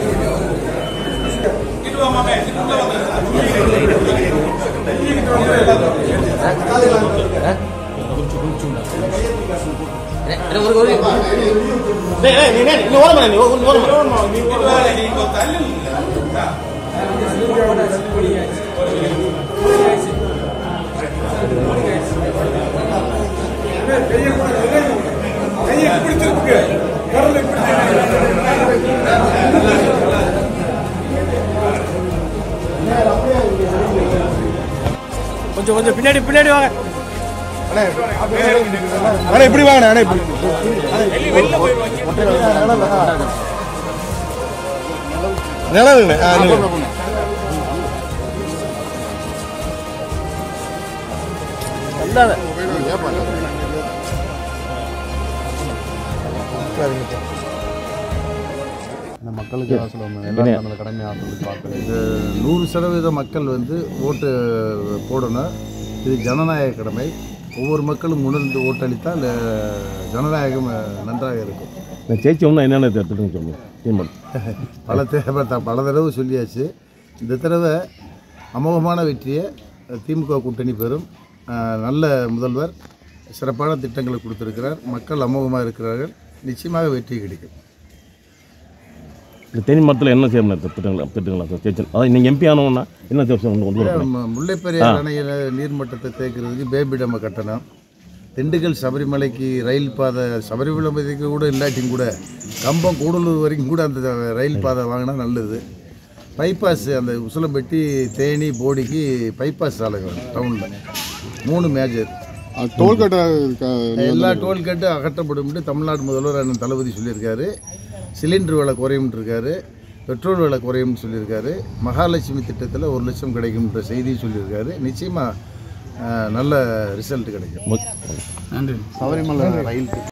கொஞ்சம் கொஞ்சம் பின்னாடி பின்னாடி வாங்க. இப்படி வாங்க. நிலவுங்க இந்த மக்களுக்கு எல்லாரும் கடமை ஆற்றலுக்கு பார்க்குறேன். இது 100% மக்கள் வந்து ஓட்டு போடணும். இது ஜனநாயக கடமை. ஒவ்வொரு மக்களும் உணர்ந்து ஓட்டளித்தால் ஜனநாயகம் நன்றாக இருக்கும். சேர்ச்சி ஒன்றா என்னென்ன திட்டம் சொல்லுங்கள். பல தடவை சொல்லியாச்சு. இந்த தடவை அமோகமான வெற்றியை திமுக கூட்டணி பெறும். நல்ல முதல்வர் சிறப்பான திட்டங்களை கொடுத்துருக்கிறார். மக்கள் அமோகமாக இருக்கிறார்கள். நிச்சயமாக வெற்றி கிடைக்கும். இந்த தேனி மரத்தில் என்ன செய்யணும் திட்டங்களா சேர்ச்சி? அதாவது நீங்கள் எம்பி ஆனோன்னா என்ன செய்யணும்? முல்லைப்பெரியார் அணையில் நீர்மட்டத்தை தேக்கிறதுக்கு பேபி டம்ம கட்டணம். திண்டுக்கல் சபரிமலைக்கு ரயில் பாதை சபரிமலைக்கு கூட இல்லாட்டியும் கூட கம்பம் கூடலூர் வரைக்கும் கூட அந்த ரயில் பாதை வாங்கினா நல்லது. பைபாஸ் அந்த உசிலம்பட்டி தேனி போடிக்கு பைபாஸ் சாலை வேணும் டவுனில். 3 மேஜர் டோல்கேட்டை எல்லா டோல்கேட்டும் அகற்றப்படும் தமிழ்நாடு முதல்வர் அண்ணன் தளபதி சொல்லியிருக்காரு. சிலிண்டர் விலை குறையும்னு இருக்காரு. பெட்ரோல் விலை குறையும்னு சொல்லியிருக்காரு. மகாலட்சுமி திட்டத்தில் 1 லட்சம் கிடைக்கும்ன்ற செய்தியும் சொல்லியிருக்காரு. நிச்சயமாக நல்ல ரிசல்ட் கிடைக்கும். நன்றி. சபரிமலை ரயில்